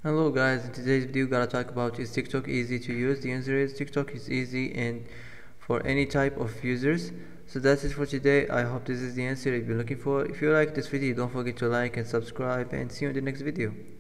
Hello guys, in today's video gotta talk about, is TikTok easy to use? The answer is TikTok is easy and for any type of users. So that's it for today. I hope this is the answer you've been looking for. If you like this video, don't forget to like and subscribe, and see you in the next video.